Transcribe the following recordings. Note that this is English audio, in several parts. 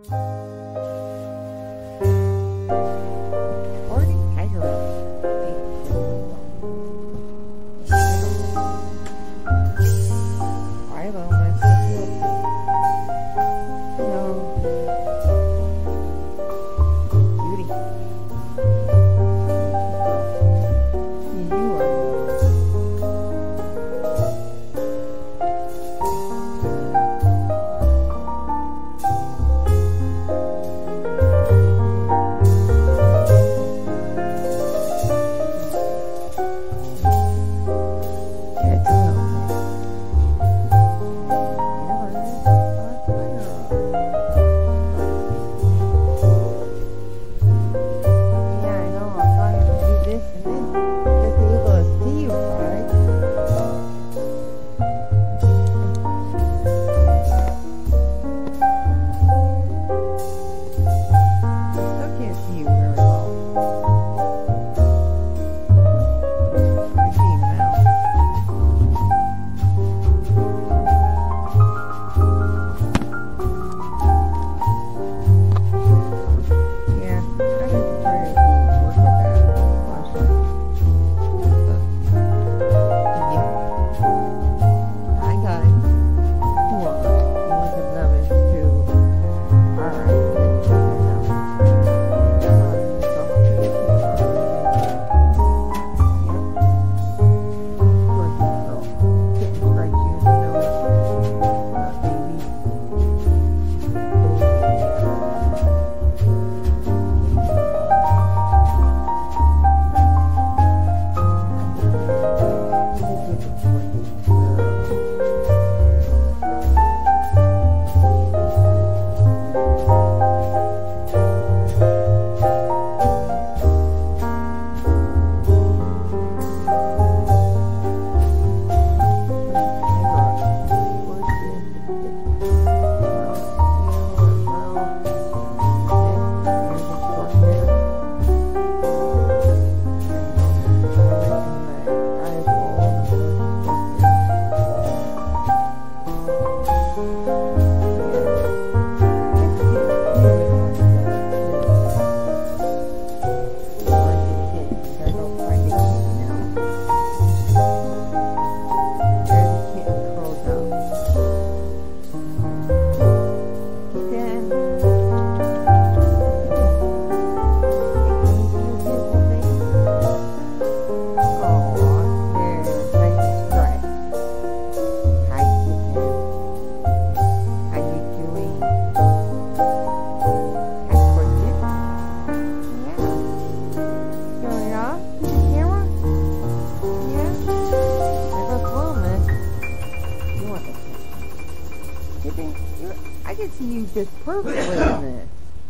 I can see you just perfectly in this.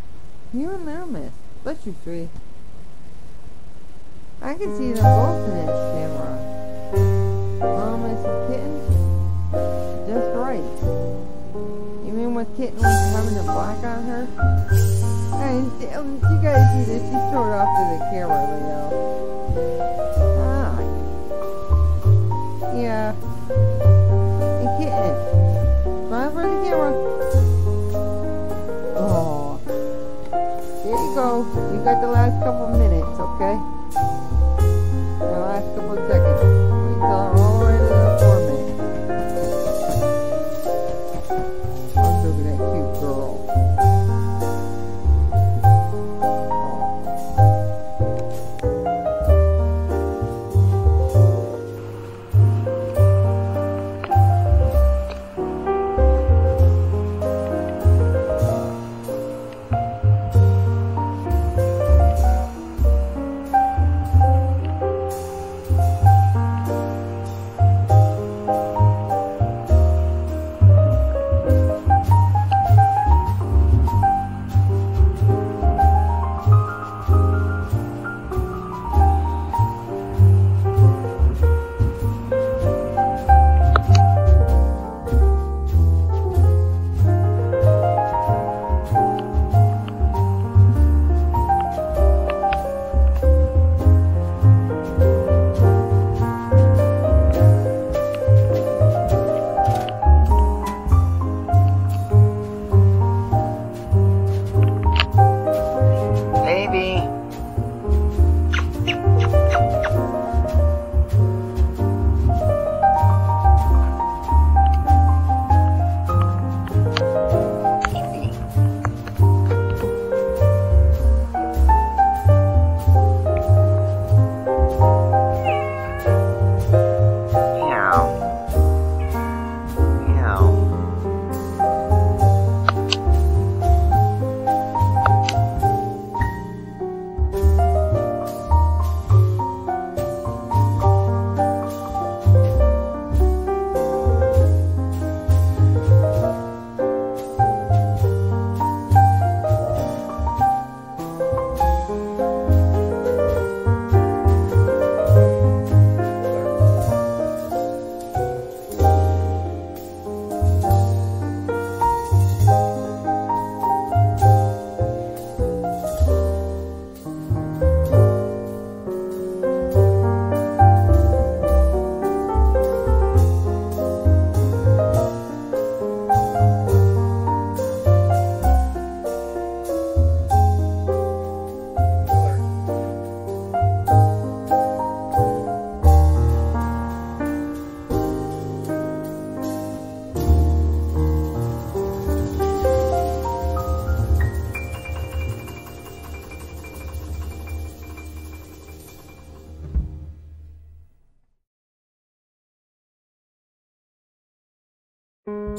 You and there, miss. Bless you, sweetie. I can see them both in this camera. Miss and Kitten. Just right. You mean with Kitten was having a black on her? Hey, you guys see this? She showed off to the camera, Leo. Ah. Yeah. Hey, Kitten. Smile for the camera. Oh. There you go. You got the last couple minutes, okay? The last couple of seconds. Wait till all the way to the 4 minutes. Oh, look at that cute girl.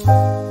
Bye.